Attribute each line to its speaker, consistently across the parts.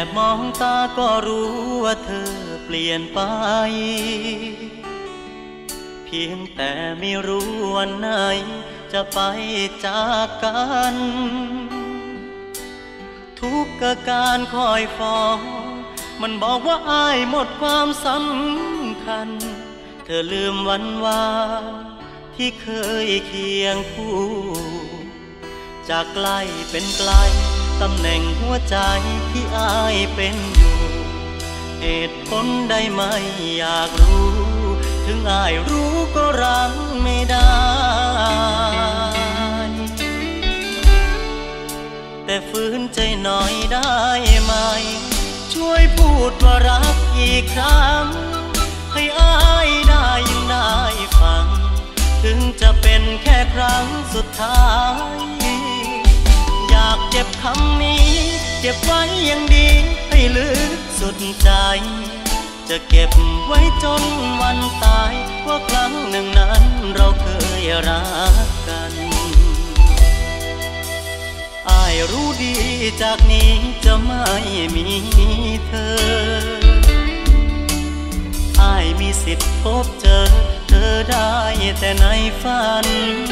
Speaker 1: มองตาก็รู้ว่าเธอเปลี่ยนไปเพียงแต่ไม่รู้วันไหนจะไปจากกันทุกการคอยฟ้องมันบอกว่าอ้ายหมดความสำคัญเธอลืมวันวานที่เคยเคียงคู่จากไกลเป็นไกลตำแหน่งหัวใจที่อ้ายเป็นอยู่เหตุผลใดไม่อยากรู้ถึงอ้ายรู้ก็รั้งไม่ได้แต่ฝืนใจหน่อยได้ไหมช่วยพูดว่ารักอีกครั้งให้อ้ายได้ยังได้ฟังถึงจะเป็นแค่ครั้งสุดท้ายอยากเก็บคำนี้เก็บไว้อย่างดีให้ลึกสุดใจจะเก็บไว้จนวันตายว่าครั้งหนึ่งนั้นเราเคยรักกันอ้ายรู้ดีจากนี้จะไม่มีเธออ้ายมีสิทธิ์พบเจอเธอได้แต่ในฝัน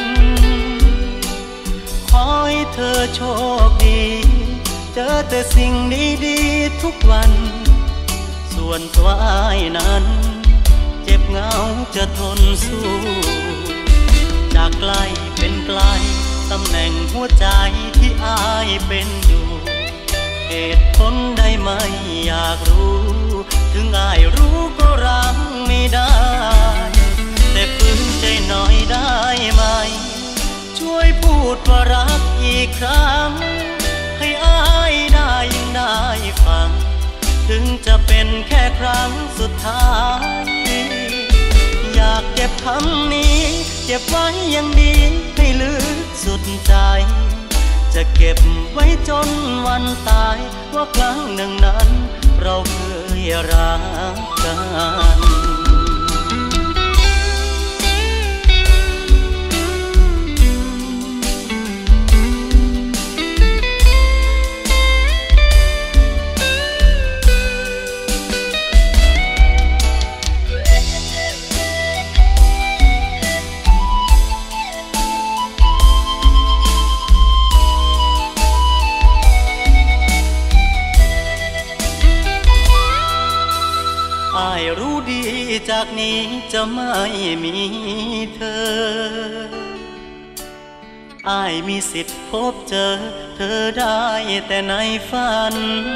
Speaker 1: ขอให้เธอโชคดีเจอแต่สิ่งดีๆทุกวันส่วนตัวอ้ายนั้นเจ็บเหงาจะทนสู้จากไกลเป็นไกลตำแหน่งหัวใจที่อ้ายเป็นอยู่เหตุผลใดไม่อยากรู้ถึงอ้ายรู้ก็รั้งไม่ได้แต่ฝืนใจหน่อยได้ไหมช่วยพูดว่ารักอีกครั้งให้อ้ายได้ยังได้ฟังถึงจะเป็นแค่ครั้งสุดท้ายอยากเก็บคำนี้เก็บไว้อย่างดีให้ลึกสุดใจจะเก็บไว้จนวันตายว่าครั้งหนึ่งนั้นเราเคยรักกันอ้ายรู้ดีจากนี้จะไม่มีเธออ้ายมีสิทธิ์พบเจอเธอได้แต่ในฝัน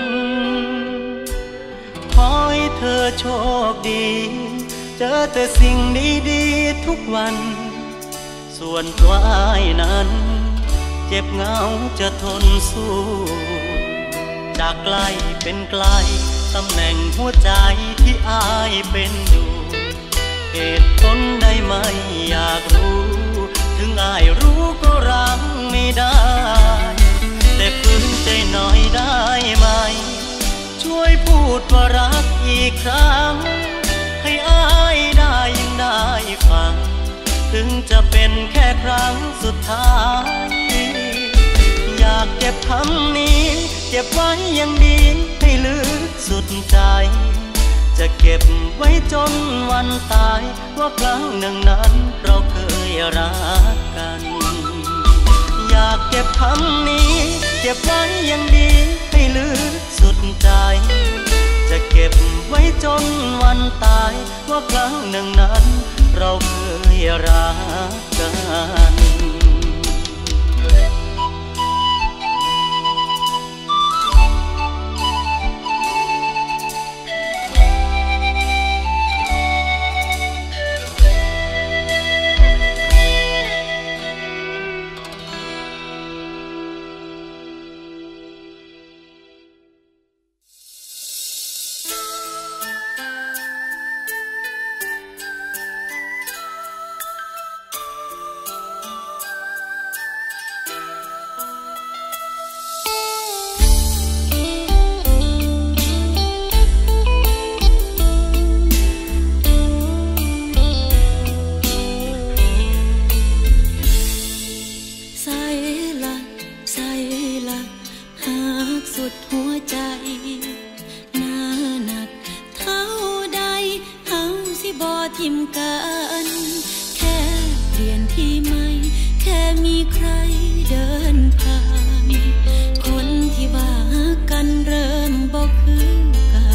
Speaker 1: ขอให้เธอโชคดีเจอแต่สิ่งดีๆทุกวันส่วนตัวอ้ายนั้นเจ็บเหงาจะทนสู้จากไกลเป็นไกลตำแหน่งหัวใจที่อ้ายเป็นอยู่เหตุผลใดไม่อยากรู้ถึงอ้ายรู้ก็รั้งไม่ได้แต่ฝืนใจหน่อยได้ไหมช่วยพูดว่ารักอีกครั้งให้อ้ายได้ยังได้ฟังถึงจะเป็นแค่ครั้งสุดท้ายอยากเก็บคำนี้เก็บไว้อย่างดีให้ลึกสุดใจจะเก็บไว้จนวันตายว่าครั้งหนึ่งนั้นเราเคยรักกันอยากเก็บคำนี้เก็บไว้อย่างดีให้ลึกสุดใจจะเก็บไว้จนวันตายว่าครั้งหนึ่งนั้นเราเคยรักกัน
Speaker 2: หากสุดหัวใจกันแค่เปลี่ยนที่ไม่แค่มีใครเดินผ่านคนที่ว่ากันเริ่มบอกคือเก่า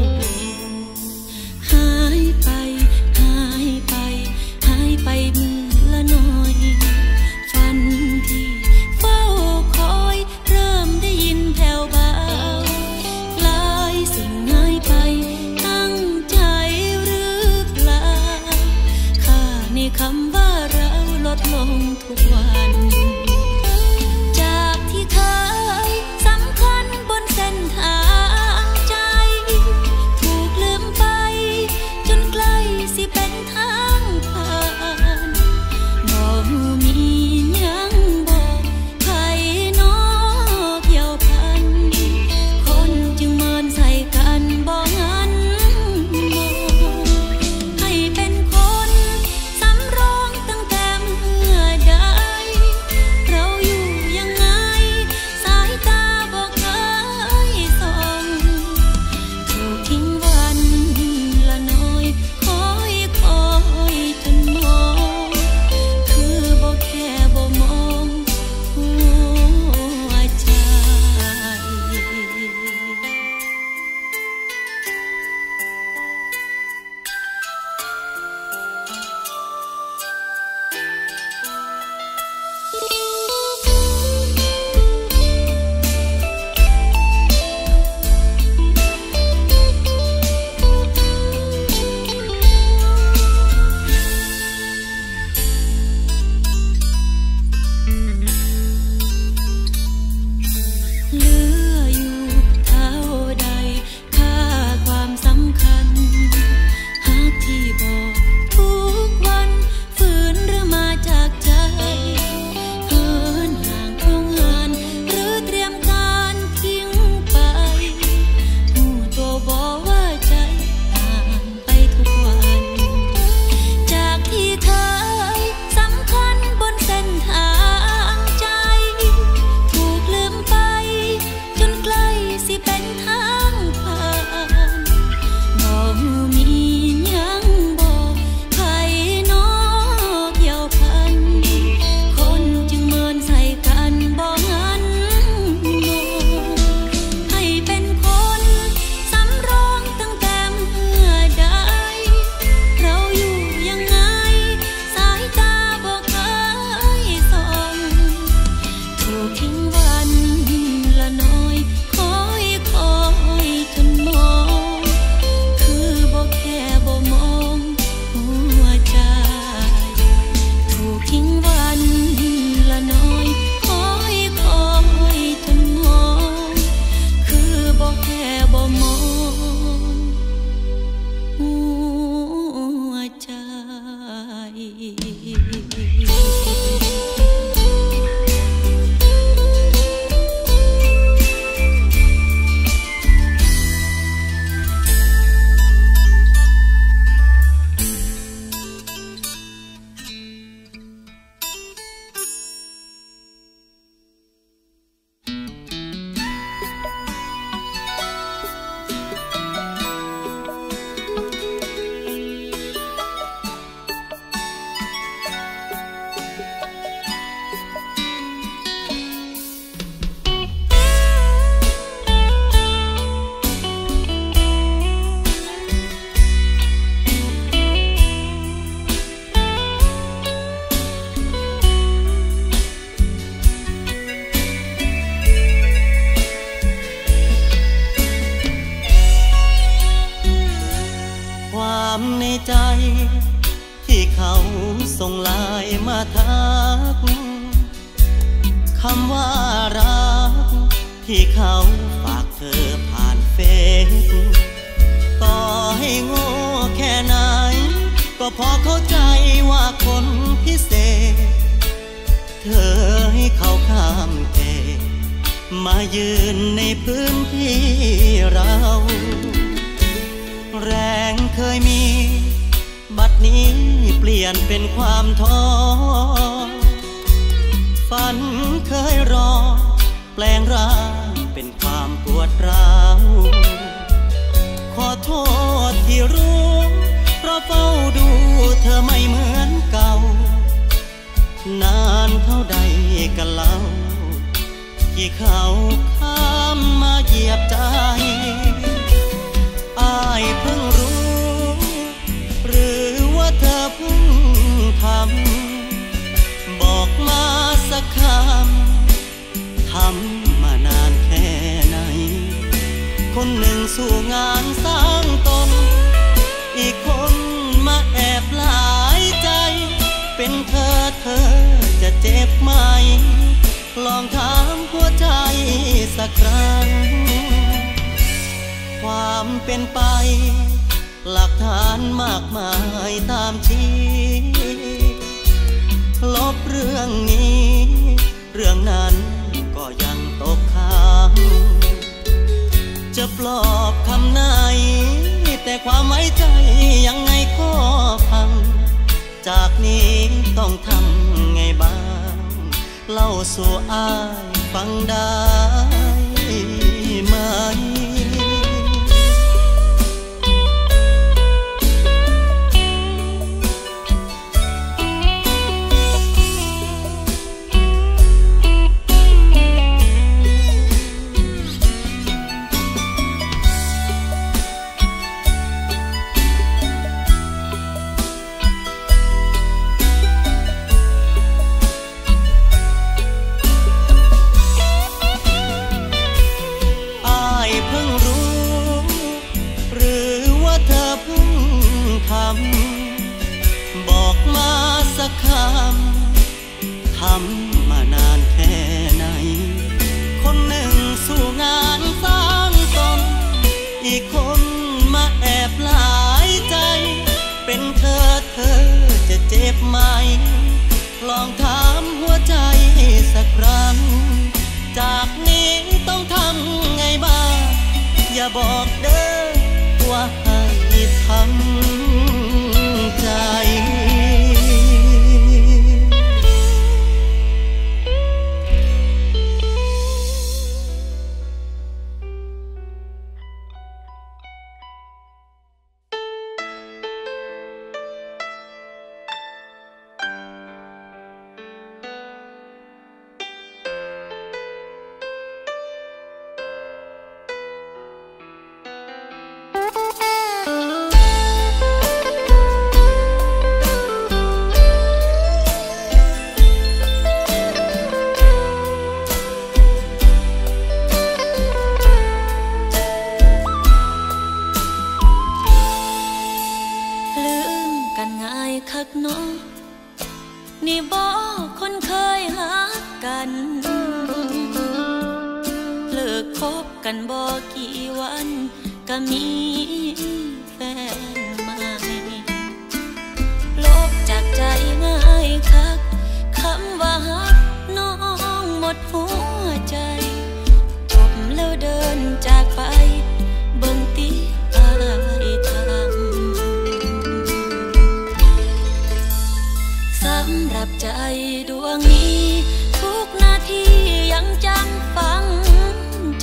Speaker 2: หายไปหายไปหายไปมือละน้อยฝันที่เฝ้าคอยเริ่มได้ยินแผ่วเบาคล้ายสิ่งหายไปตั้งใจหรือเปล่าค่าในคำว่าเราลดลงทุกวันจากที่เคยสำคัญบนเส้นทางใจถูกลืมไปจนใกล้สิเป็นทางผ่านบ่มียังบอกใครน้อเกี่ยวพันคนจึงเมินใส่กันบ่งั้นให้เป็นคนสำรองตั้งแต่เมื่อใดเราอยู่ยังไงสายตาบอกเคยส่องถูกทิ้งวันละน้อยคอยคอยจนมองคือบ่แค่บ่มองหัวใจเหลืออยู่เท่าใดค่าความสำคัญหากที่บอกทุกวันฝืนหรือมาจากใจเหินห่างเพราะงานหรือเตรียมการทิ้งไปหูตัวบอกว่าใจห่างไปทุกวันจากที่เคยสำคัญบนเส้นทางใจถูกลืมไปจนใกล้สิเป็นทางผ่านบ่มียังบอกใครน้อเกี่ยวพันคนจึงเมินใส่กันบ่งั้นให้เป็นคนสำรองตั้งแต่เมื่อใดเราอยู่ยังไงสายตาบอกเคยส่องถูกทิ้งวันละน้อยคอยคอยจนมองคือบ่แค่บ่มองหัวใจถูกทิ้งวันละน้อยคอยคอยจนมองคือบ่แค่บ่มองหัวใจ
Speaker 1: ความในใจที่เขาส่งไลน์มาทักคำว่ารักที่เขาฝากเธอผ่านเฟซต่อให้โง่แค่ไหนก็พอเข้าใจว่าคนพิเศษเธอให้เขาข้ามเขตมายืนในพื้นที่เราแรงเคยมีบัดนี้เปลี่ยนเป็นความท้อฝันเคยรอแปลงร่างเป็นความปวดร้าวขอโทษที่รู้เพราะเฝ้าดูที่เขาข้ามมาเหยียบใจอ้ายเพิ่งรู้หรือว่าเธอเพิ่งทำบอกมาสักคำทำมานานแค่ไหนคนหนึ่งสู่งานสร้างตนอีกคนมาแอบหลายใจเป็นเธอจะเจ็บไหมลองถามหัวใจสักครั้งความเป็นไปหลักฐานมากมายตามชี้ลบเรื่องนี้เรื่องนั้นก็ยังตกค้างจะปลอบคำไหนแต่ความไว้ใจยังไงก็พังจากนี้ต้องทำไงบ้างเล่าสู่อ้ายฟังได้ไหมบอกมาสักคำทำมานานแค่ไหนคนหนึ่งสู่งานสร้างตนอีกคนมาแอบหลายใจเป็นเธอจะเจ็บไหมลองถามหัวใจสักครั้งจากนี้ต้องทำไงบ้างอย่าบอกเด้อว่าให้ทำใจนี่บอกคนเคยหักกันเลิกคบกันบอกกี่วันก็มีแฟนใหม่ลบจากใจง่ายคักคำว่าหักน้องหมดหัวใจจบแล้วเดินจากไปเบิ่งติอายทำสำหรับใจดวงนี้ทุกนาทียังจำฝังใจ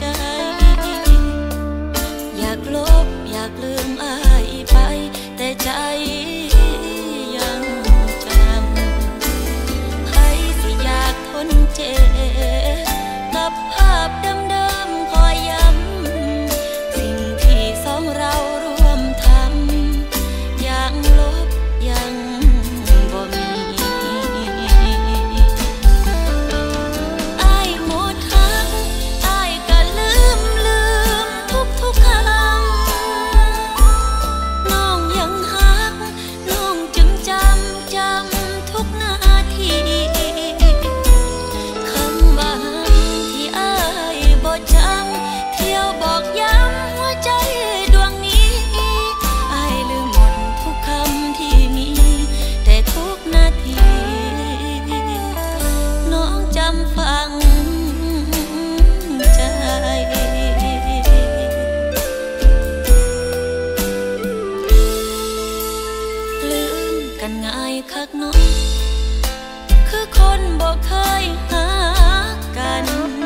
Speaker 1: อยากลบอยากลืมอายไปแต่ใจยังจำให้สิอยากทนเจ็บกับภาพเดิมๆคอยย้ำสิ่งที่สองเราร่วมทำอย่างลบยังบ่มีคักน้องคือคนบ่เคยหากัน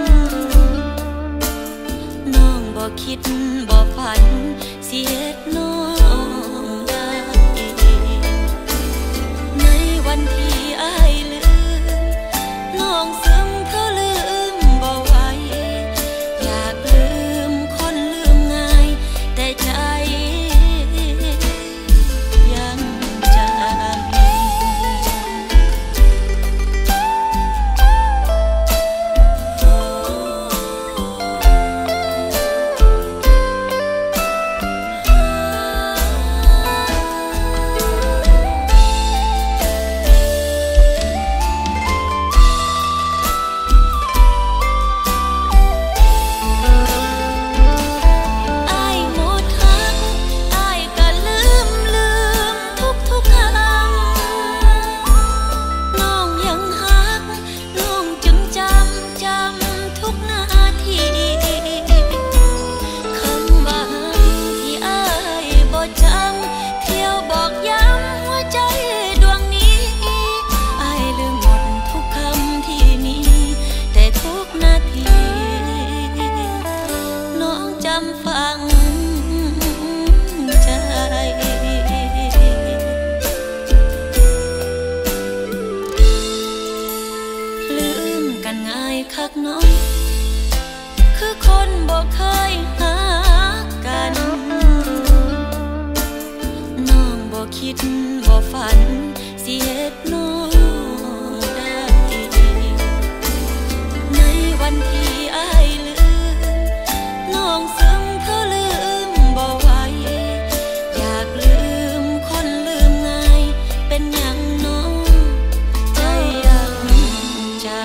Speaker 1: น้องบ่คิดบ่ฝันสิเฮ็ดน้องได้ในวันที่อายลืมน้องซึมเธอลืมบ่ไหว
Speaker 2: ำฝังใจลืมกันง่ายคักน้อยคือคนบ่เคยหากันน้องบ่คิดบ่ฝันสิเฮ็ดน้องได้ในวันที่อายลืมน้องซึ้งเธอลืมบ่ไหวอยากลืมคนลืมง่ายเป็นหยังน้องใจยังจำ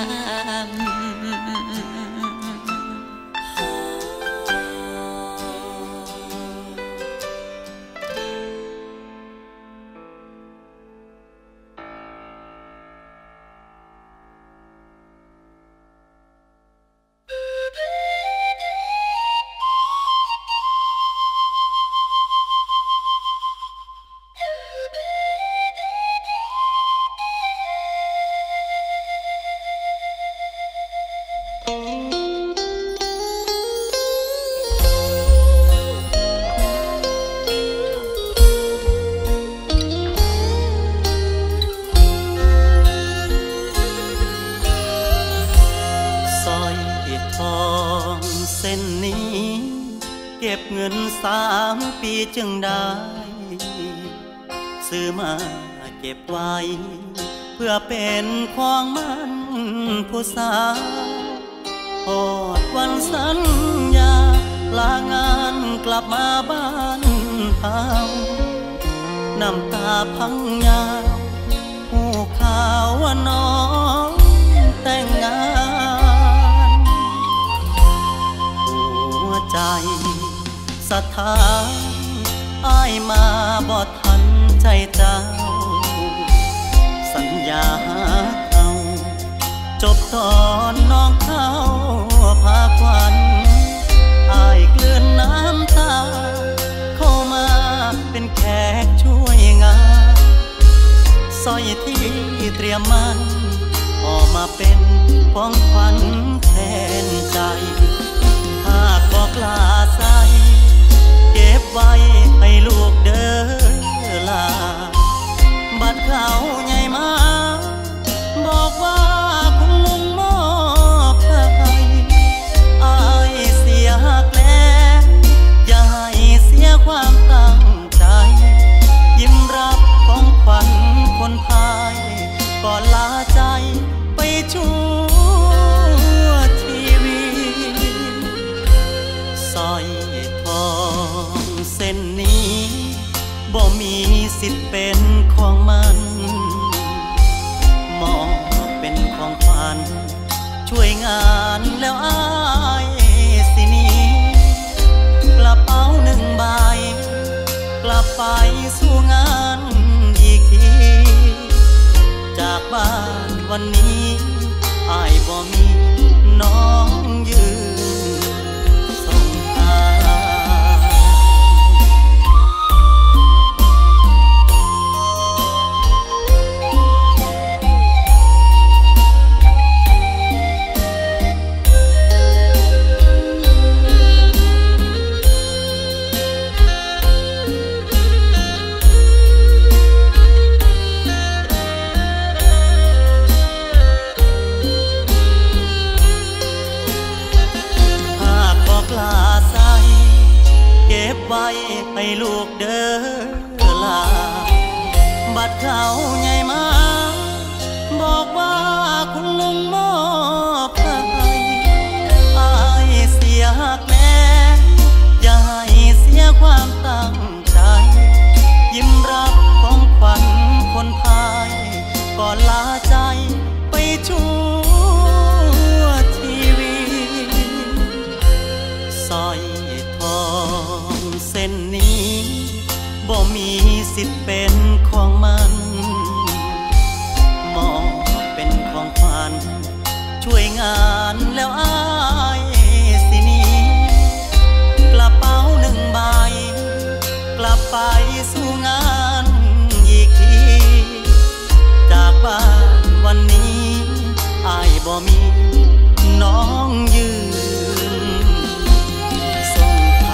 Speaker 1: เก็บเงิน3 ปีจึงได้ซื้อมาเก็บไว้เพื่อเป็นของมันผู้สาวพอดวันสัญญาลางานกลับมาบ้านเฮาน้ำตาพังยาวหูข่าวว่าน้องแต่งงานหัวใจสถานอ้ายมาบ่ทันใจเจ้าสัญญาหาเขาจบตอนน้องเข้าพาควันอ้ายเกลือนน้ำตาเข้ามาเป็นแขกช่วยงานสร้อยที่เตรียมมันออกมาเป็นของขวัญแทนใจหากบอกลาใส่เก็บไว้ให้ลูกเดินลาบัดเขาใหญ่มาบอกว่าคุณลุงมอบให้อายเสียหักแล้วอย่าให้เสียความตั้งใจยิ้มรับของขวัญคนพายก่อนลาใจไปชั่วชีวิตสร้อยทองเส้นนี้บ่มีสิทธิ์เป็นของมันมองเป็นของขวัญช่วยงานแล้วอายสินี้กระเป๋า1 ใบกลับไปสู่งานอีกทีจากบ้านวันนี้อายบ่มีน้องยืนส่งทางเก็บไว้ให้ลูกเดินลาบัดเขาใหญ่มาบอกว่าคุณลุงมอบให้อายเสียหักแน่อย่าให้เสียความตั้งใจยิ้มรับของขวัญคนพายก่อนลาใจไปชั่วชีวิตสร้อยทองเส้นนี้บ่มีสิทธิ์เป็นของมันมองเป็นของขวัญช่วยงานแล้วอายสินี้กระเป๋า1 ใบกลับไปสู่งานอีกทีจากบ้านวันนี้อายบ่มีน้องยืนส่ง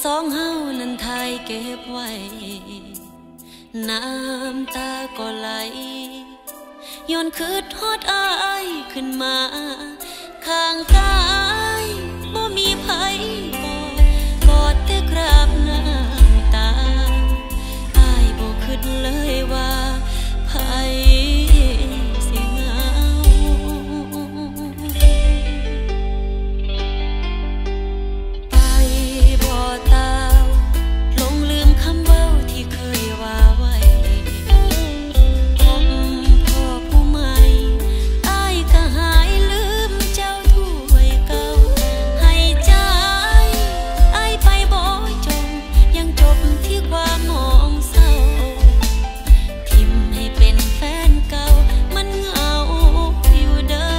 Speaker 2: องเฮานั้นทายเก็บไว้น้ำตาก็ไหลย้อนคืดฮอดอายขึ้นมาข้างกายบ่มีไผกอดแต่คราบน้ำตาอายบ่คิดเลยว่าไผสิเหงาไปบ่ตามหลงลืมคำเว้าที่เคยว่าไว้พบพ่อผู้ใหม่อายก็หายลืมเจ้าถ้วยเก่าให้ใจอายไปบ่จบยังจบที่ความมองเศร้าทิมให้เป็นแฟนเก่ามันเหงาอยู่เด้อ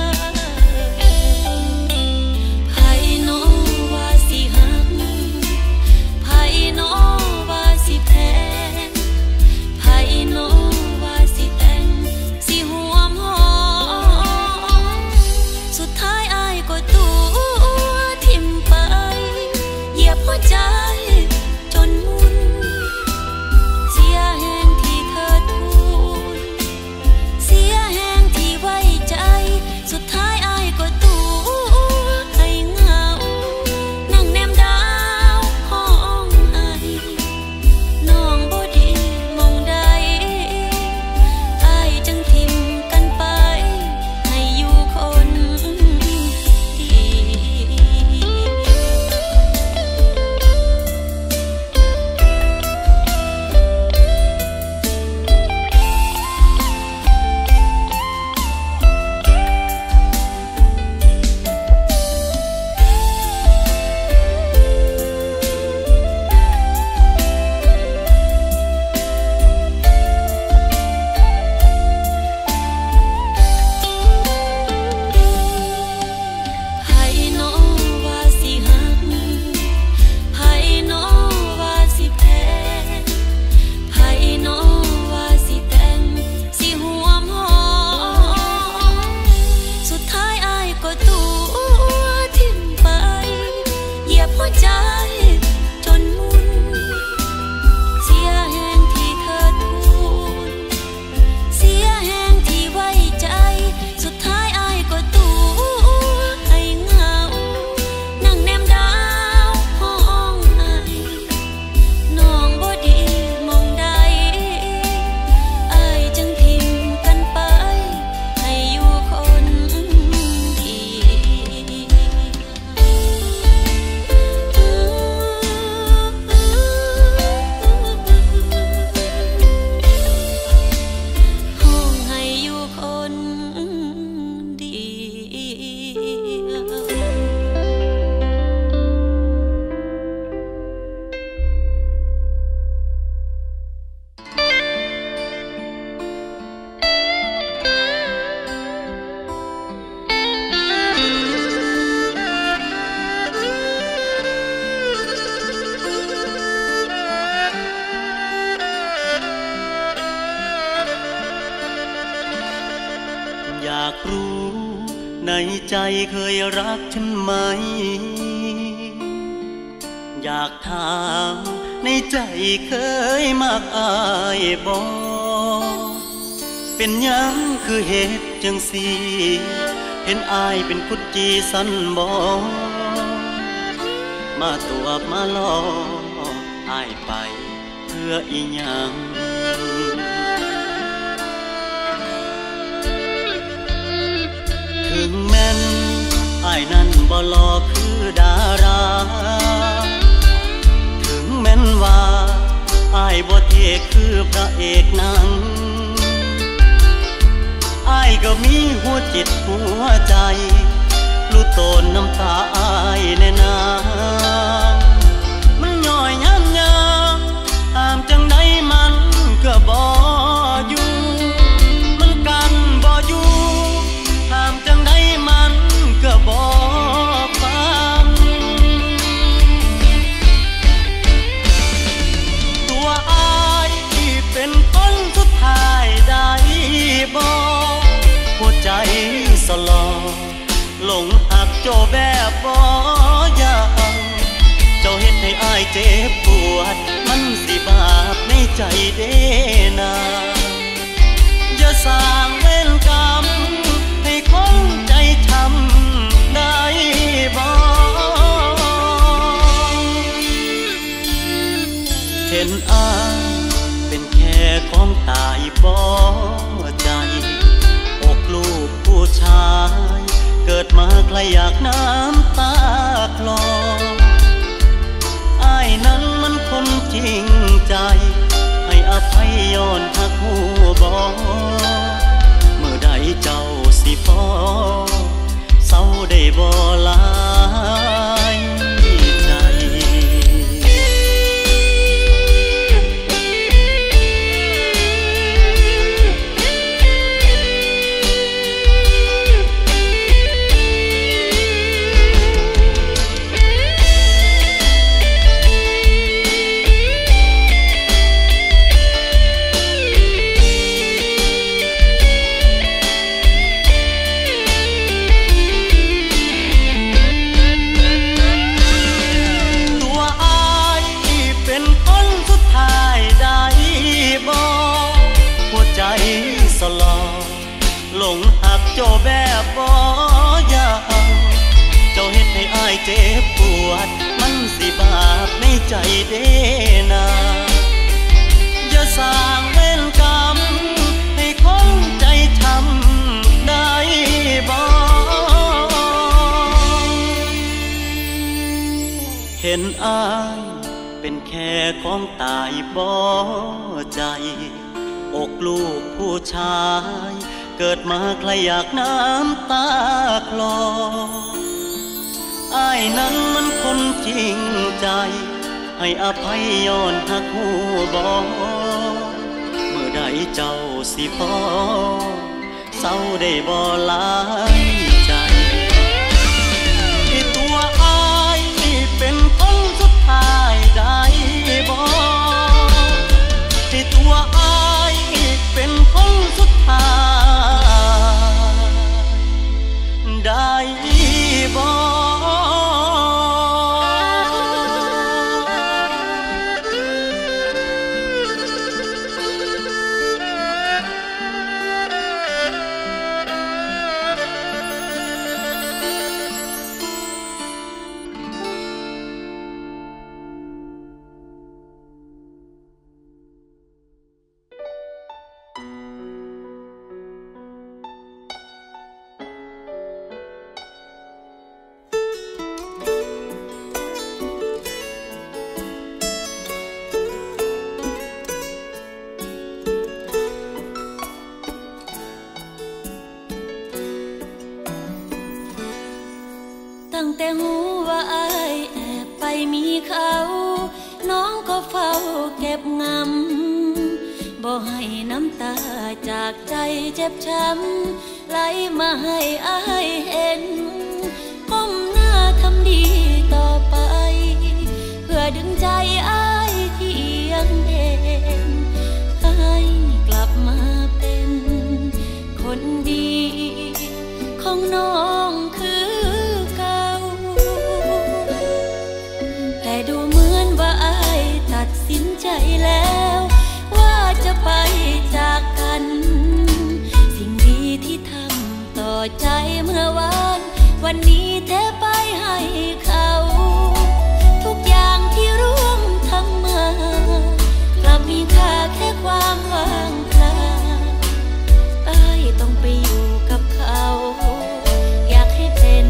Speaker 2: ไผน้อว่าสิหักไผน้อว่าสิแพงไผน้อว่าสิแต่งสิห่วมหอมสุดท้ายอายก็ตัวทิ่มไปเหยียบหัวใจจนมุนเสียแหงที่เธอทูลเสียแหงที่ไว้ใจสุดท้ายอายก็ตัวให้เหงานั่งแนมดาวห้องไอน้องบ่ดีมองใดอายจึงทิ่มกันไปให้อยู่คนเดีไผน้อว่าสิหักไผน้อว่าสิแพงไผน้อว่าสิแต่งสิห่วมหอมสุดท้ายอายก็ตัวทิ่มไปเหยียบหัวใจจนมุนเสียแหงที่เธอทูลเสียแหงที่ไว้ใจสุดท้ายอายก็ตัวให้เหงานั่งแนมดาวห้องไอน้องบ่ดีมองใดอายจึงทิ่มกันไปให้อยู่คนเดียวห้องให้อยู่คนเดียว
Speaker 1: อยากรู้ในใจเคยรักฉันไหม อยากถามในใจเคยมากอายบ่เป็นหยังคือเหตุจังสีเห็นอายเป็นกุดจีสันบ่มาตัวมาล่ออายไปเพื่ออีหยัง ถึงแม้นอ้ายนั้นบ่หล่อคือดารา ถึงแม้นว่าอ้ายบ่เท่คือพระเอกหนังอ้ายก็มีหัวจิตหัวใจรู้โตนน้ำตาอ้ายแน่นามันย่อยย้ำยามตามจังใดมันก็บ่อยู่มันกันบ่อยู่ตามจังใดมันก็บ่ฟังตัวอ้ายที่เป็นคนสุดท้ายได้บ่หัวใจสลอหลงหักโจแบบบ่อยากห็นอายเป็นแค่ของตายบ่ใจอกลูกผู้ชายเกิดมาใครอยากน้ำตาคลออ้ายนั้นมันคนจริงใจให้อภัยย้อนหักหูบ่เมื่อใดเจ้าสิพอเศร้าได้บ่ลายใจหลงหักเจ้าแบบบ่ยาวเจ้าเฮ็ดให้อ้ายเจ็บปวดมันสิบาปในใจเด้นาอย่าสร้างเวรกรรมให้คนใจช้ำได้บ่เห็นอ้ายเป็นแค่ของตายบ่ใจอกลูกผู้ชายเกิดมาใครอยากน้ำตาคลออ้ายนั้นมันคนจริงใจให้อภัยย้อนหักหูบ่เมื่อใดเจ้าสิพอเศร้าได้บ่หลายใจที่ตัวอ้ายเป็นคนสุดท้ายได้บ่ที่ตัวอ้ายเป็นคนสุดท้ายได้บ่
Speaker 2: ตั้งแต่หูว่าอ้ายแอบไปมีเขาน้องก็เฝ้าเก็บงำบ่ให้น้ำตาจากใจเจ็บช้ำไหลมาให้อ้ายเห็นก้มหน้าทำดีต่อไปเพื่อดึงใจอ้ายที่ยังเด่นให้กลับมาเป็นคนดีของน้องคือแต่ดูเหมือนว่าอ้ายตัดสินใจแล้วว่าจะไปจากกันสิ่งดีที่ทำต่อใจเมื่อวานวันนี้เทไปให้เขาทุกอย่างที่ร่วมทำมากลับมีค่าแค่ความว่างเปล่าอ้ายต้องไปอยู่กับเขาอยากให้เป็น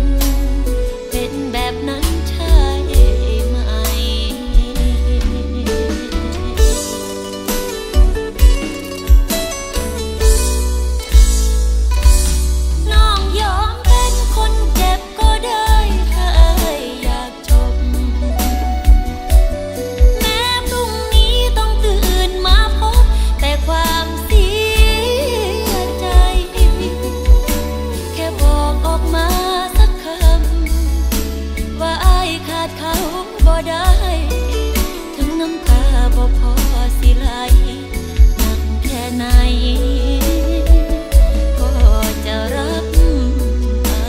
Speaker 2: แบบนั้นใช่ไหมน้องยอมเป็นคนเจ็บก็ได้ถ้าอยากจบแม้พรุ่งนี้ต้องตื่นมาพบแต่ความเสียใจแค่บอกออกมาสักคำว่าอ้ายขาดเขาบ่ได้ถึงน้ำตาบ่พอสิไหลหนักแค่ไหนก็จะรับเอา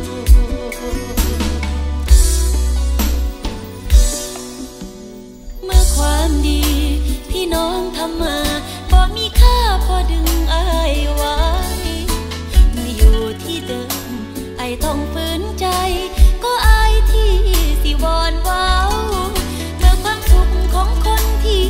Speaker 2: เมื่อความดีที่น้องทำมาบ่มีค่าพอดึงอ้ายไว้เมื่ออยู่ที่เดิมอ้ายต้องฝืนใจก็อ้ายที่สิวอนว้าวเมื่อความสุขของคนที่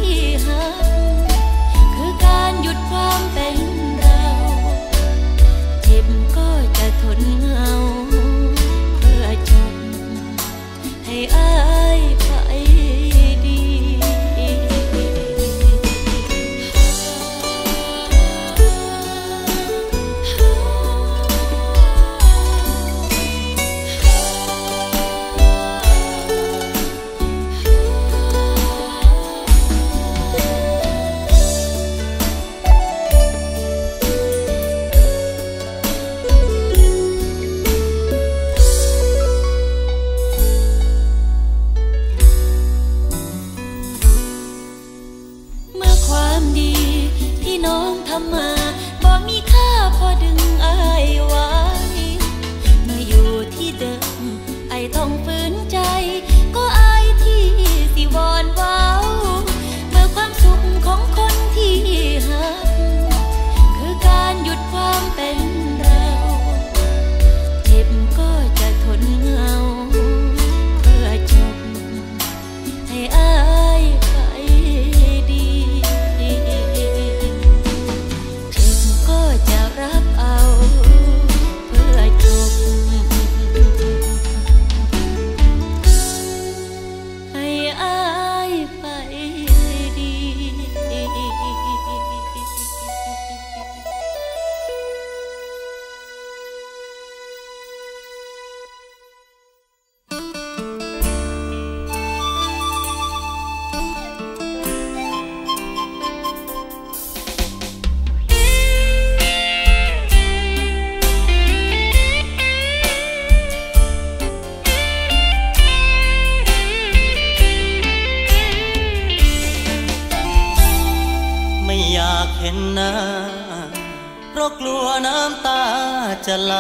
Speaker 1: เห็นหน้าเพราะกลัวน้ำตาจะไหล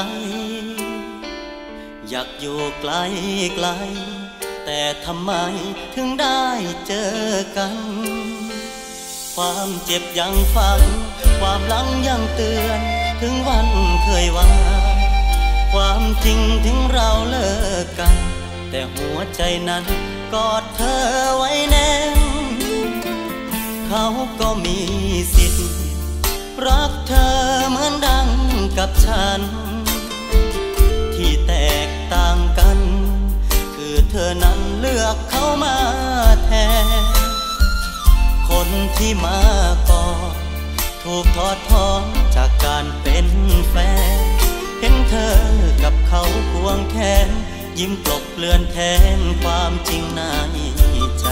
Speaker 1: อยากอยู่ไกลไกลแต่ทำไมถึงได้เจอกันความเจ็บยังฝังความหลังยังเตือนถึงวันเคยว่าความจริงถึงเราเลิกกันแต่หัวใจนั้นกอดเธอไว้แน่นเขาก็มีสิทธิ์รักเธอเหมือนดังกับฉันที่แตกต่างกันคือเธอนั้นเลือกเขามาแทนคนที่มาก่อนถูกถอดถอนจากการเป็นแฟนเห็นเธอกับเขาควงแขนยิ้มกลบเลือนแทนความจริงในใจ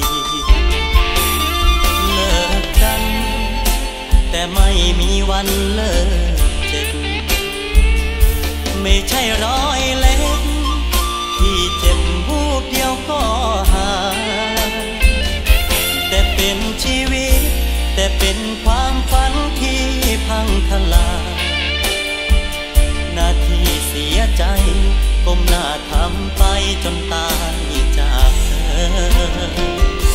Speaker 1: เลิกกันแต่ไม่มีวันเลิกเจ็บไม่ใช่รอยเล็กที่เจ็บวูบเดียวก็หายแต่เป็นชีวิตแต่เป็นความฝันที่พังทลายนาทีเสียใจก้มหน้าทำไปจนตายจากเธอ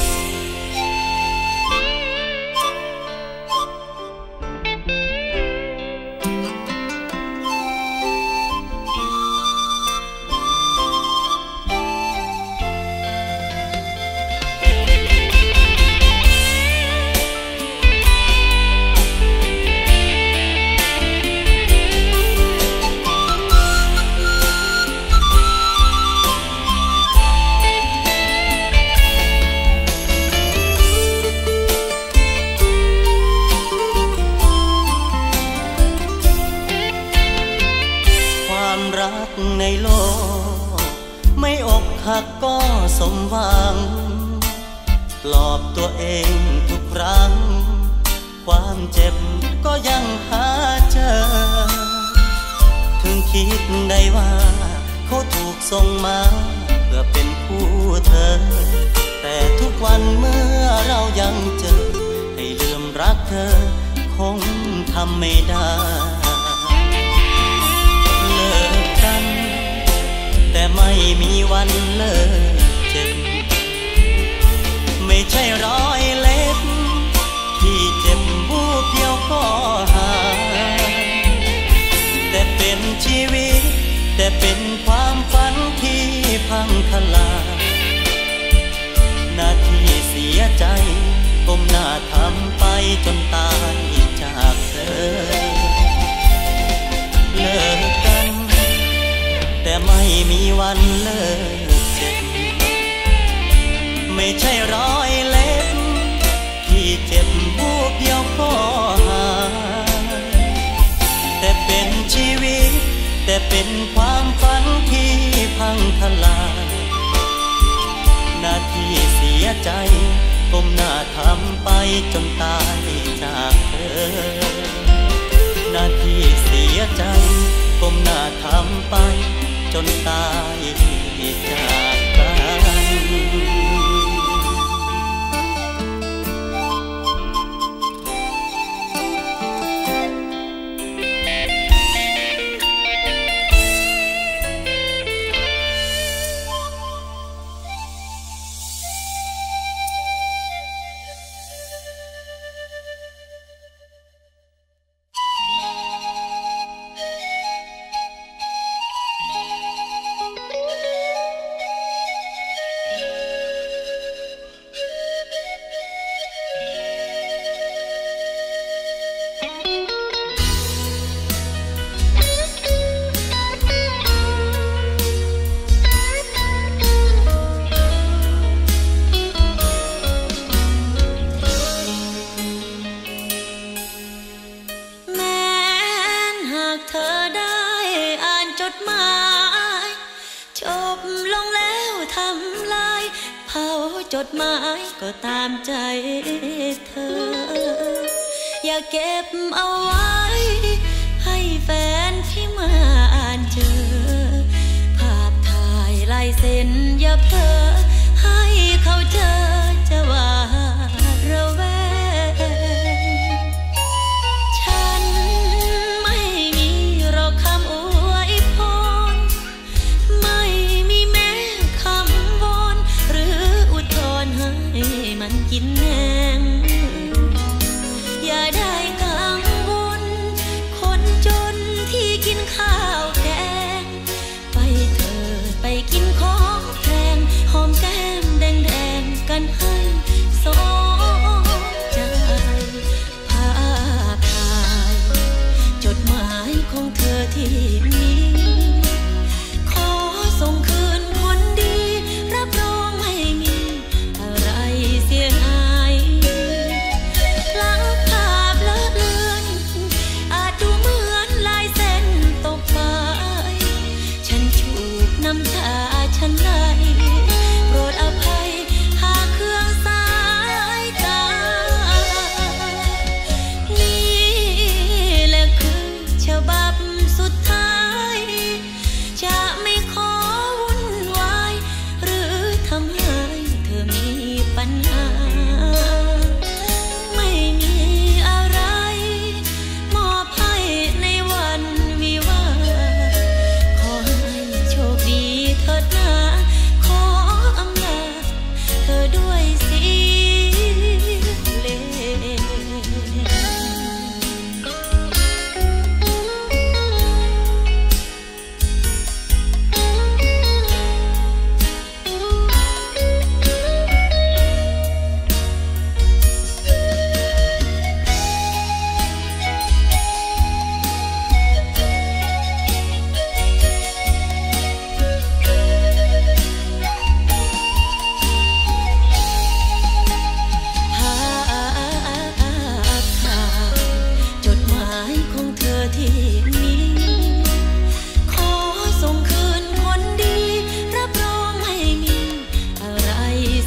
Speaker 1: ในโลกไม่อกหักก็สมหวังปลอบตัวเองทุกครั้งความเจ็บก็ยังหาเจอถึงคิดได้ว่าเขาถูกส่งมาเพื่อเป็นคู่เธอแต่ทุกวันเมื่อเรายังเจอให้ลืมรักเธอคงทำไม่ได้แต่ไม่มีวันเลิกเจ็บไม่ใช่รอยเล็บที่เจ็บวูบเดียวก็หายแต่เป็นชีวิตแต่เป็นความฝันที่พังทลายนาทีเสียใจก้มหน้าทำไปจนตายจากเธอเลิกกันแต่ไม่มีวันเลิกเจ็บไม่ใช่รอยเล็บที่เจ็บวูบเดียวก็หายแต่เป็นชีวิตแต่เป็นความฝันที่พังทลายนาทีเสียใจก้มหน้าทำไปจนตายจากเธอนาทีเสียใจก้มหน้าทำไปจนตายจากกันจดหมายก็ตามใจเธออย่าเก็บเอาไว้ให้แฟนที่มาอ่านเจอภาพถ่ายลายเซ็นอย่าเพ้อให้เขาเจอจะว่าระแวง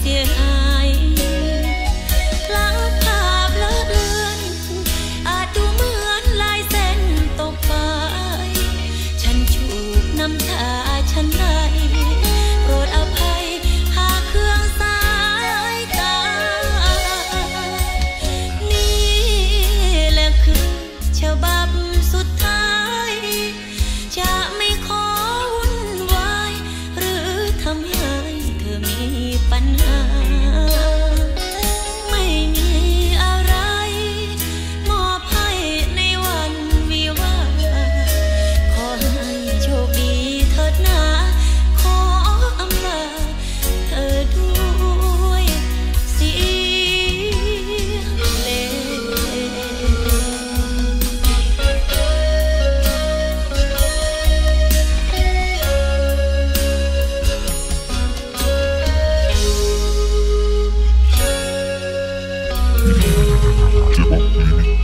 Speaker 2: เสียหายลับภาพเลอะเลือนอาจดูเหมือนลายเส้นตกไปฉันชูบน้ำตาฉันได้โปรดอภัยหากเครื่องสายตานี่แหละคือฉบับสุดท้ายจะไม่ขอวุ่นวายหรือทำให้เธอมีปัญหาไม่มีอะไรมอบให้ในวันวิวาขอให้โชคดีเถิดนะขออำลาเธอด้วยเสียงเพลง
Speaker 3: J-pop